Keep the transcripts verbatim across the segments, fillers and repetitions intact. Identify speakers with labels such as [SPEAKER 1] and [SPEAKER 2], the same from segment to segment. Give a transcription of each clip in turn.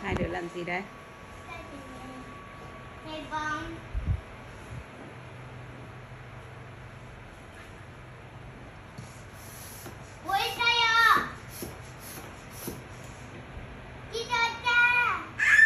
[SPEAKER 1] Hai đứa làm gì đấy?
[SPEAKER 2] Nhảy vòng. Ui đây à. Đi ra cha.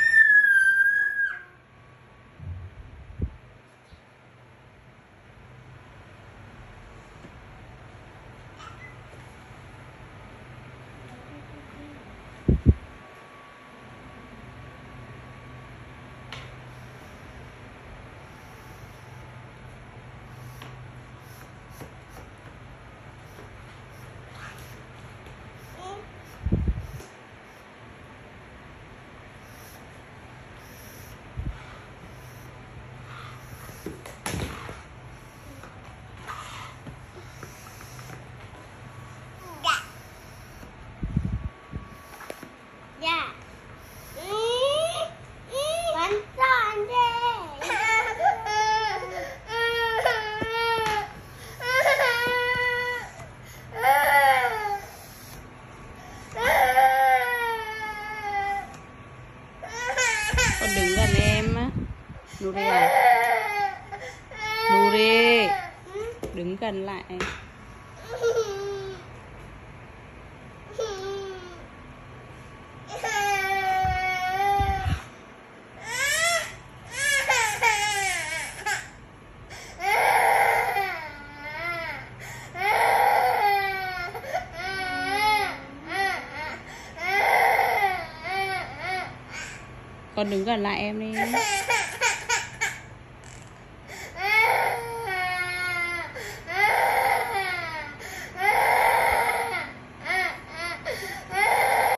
[SPEAKER 2] Dạ. Bắn tròn đi.
[SPEAKER 1] Con đứng gần em á. Nuri à? Nuri, đứng gần lại. Con đứng gần lại em đi.